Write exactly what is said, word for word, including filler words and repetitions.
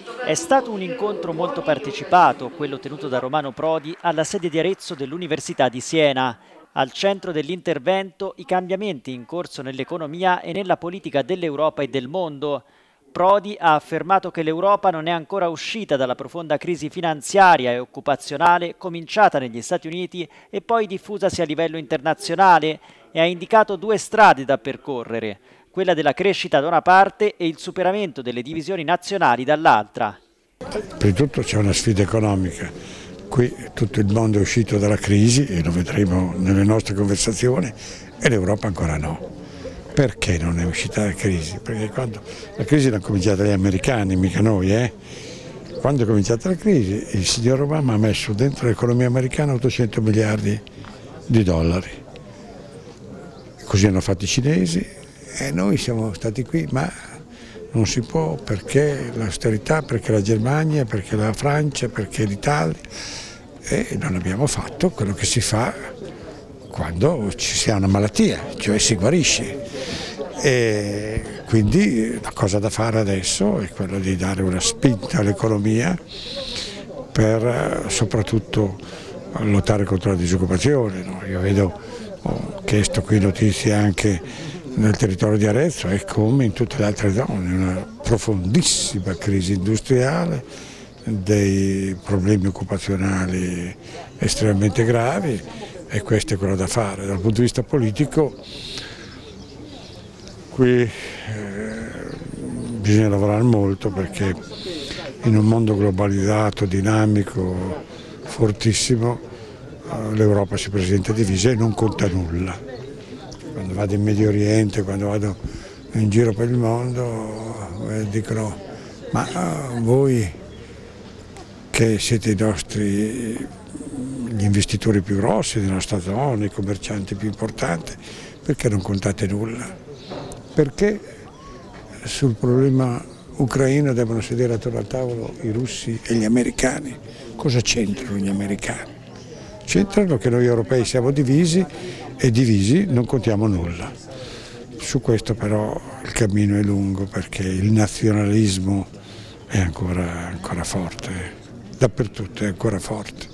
È stato un incontro molto partecipato, quello tenuto da Romano Prodi alla sede di Arezzo dell'Università di Siena. Al centro dell'intervento i cambiamenti in corso nell'economia e nella politica dell'Europa e del mondo. Prodi ha affermato che l'Europa non è ancora uscita dalla profonda crisi finanziaria e occupazionale cominciata negli Stati Uniti e poi diffusasi a livello internazionale e ha indicato due strade da percorrere, quella della crescita da una parte e il superamento delle divisioni nazionali dall'altra. Prima di tutto c'è una sfida economica, qui tutto il mondo è uscito dalla crisi e lo vedremo nelle nostre conversazioni e l'Europa ancora no. Perché non è uscita dalla crisi? Perché quando la crisi l'hanno cominciata gli americani, mica noi, eh? Quando è cominciata la crisi il signor Obama ha messo dentro l'economia americana ottocento miliardi di dollari, così hanno fatto i cinesi e noi siamo stati qui, ma non si può perché l'austerità, perché la Germania, perché la Francia, perché l'Italia e non abbiamo fatto quello che si fa quando ci sia una malattia, cioè si guarisce. E quindi la cosa da fare adesso è quella di dare una spinta all'economia per soprattutto lottare contro la disoccupazione. No? Io vedo, ho chiesto qui notizie anche nel territorio di Arezzo e come in tutte le altre zone, una profondissima crisi industriale, dei problemi occupazionali estremamente gravi e questo è quello da fare. Dal punto di vista politico qui eh, bisogna lavorare molto perché in un mondo globalizzato, dinamico, fortissimo, eh, l'Europa si presenta divisa e non conta nulla. Quando vado in Medio Oriente, quando vado in giro per il mondo, eh, dicono ma eh, voi che siete i nostri gli investitori più grossi della nostra zona, i commercianti più importanti, perché non contate nulla? Perché sul problema ucraino devono sedere attorno al tavolo i russi e gli americani? Cosa c'entrano gli americani? C'entrano che noi europei siamo divisi e divisi non contiamo nulla. Su questo però il cammino è lungo perché il nazionalismo è ancora, ancora forte, dappertutto è ancora forte.